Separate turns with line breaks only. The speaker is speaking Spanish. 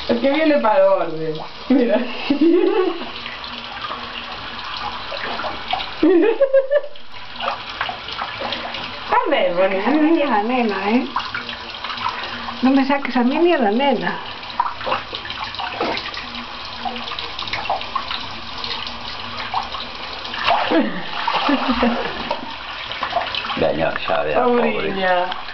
Es que viene para el orden. Mira. A ver, bonita.
A mí ni a la nena, ¿eh? No me saques a mí ni a la nena.
Veña, xa, vea, pobre.
Pobrinha.